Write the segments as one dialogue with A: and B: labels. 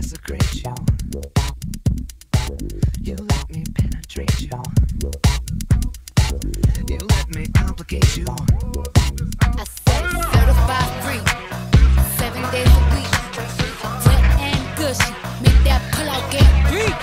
A: desecrate you. You let me penetrate you. You let me complicate you.
B: I said certified free, 7 days a week. Wet and gushy, make that pull out get free.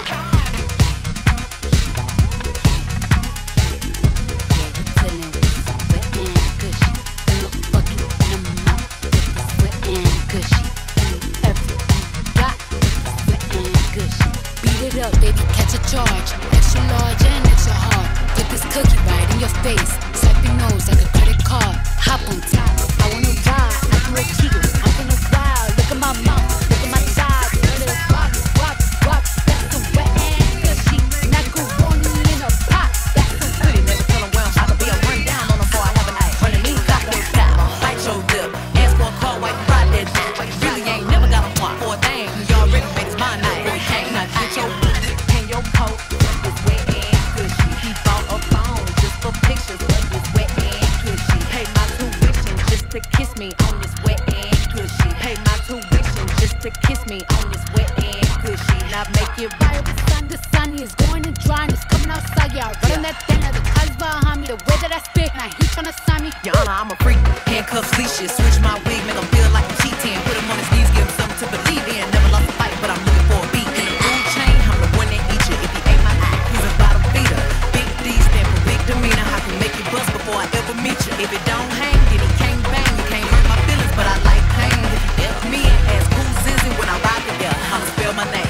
B: Up, baby, catch a charge. Extra large and extra hard. Put this cookie right in your face. Swipe your nose like a credit card. Hop on top, I wanna ride. I do a jiggle, I'm gonna wild. Look at my mouth, look at my thighs. Let it rock, rock, rock. That's the wet and gushy. Macaroni in a pot. That's the pretty.
C: Never tell them well, I could be a rundown on them before I have a night. Running me, got no style. Bite your lip, ask for a call, white ride that shit. Really ain't never got a want for a thing. You already made his mind night. Boy, hang, not get your coat is wet and gushy. He bought a phone just for pictures of this wet and gushy. Pay my tuition just to kiss me on this wet and gushy. Pay my tuition just to kiss me on this wet and gushy. Now make it right.
B: The sun is going to dry and it's coming outside. Yeah, running that thing of the colors behind me. The way that I spit, now he tryna sign me.
C: Your Honor, I'm a freak. Handcuffs, leashes, switch my wig, make him feel like I'm cheating. Put him on his knees, give him something to believe in. Never lost a fight, but I'm looking for a beat. In the food chain, I'm the one that eat you. If he ain't my eye, he's a bottom feeder. Big D stand for big demeanor. I can make you bust before I ever meet you. If it don't hang, then he can't bang. You can't hurt my feelings, but I like pain. If you F me and ask who's is it when I ride together, I'ma spell my name.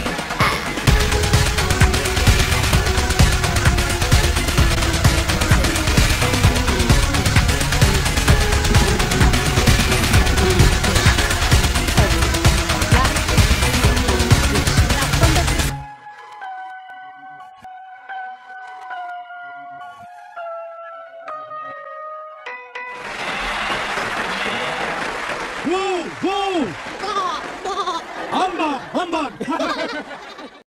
D: Whoa! Whoa! Humbug! Humbug!